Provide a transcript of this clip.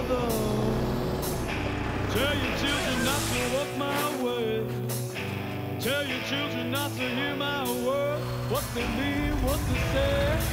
mother. Tell your children not to walk my way. Tell your children not to hear my words, what they mean, what they say.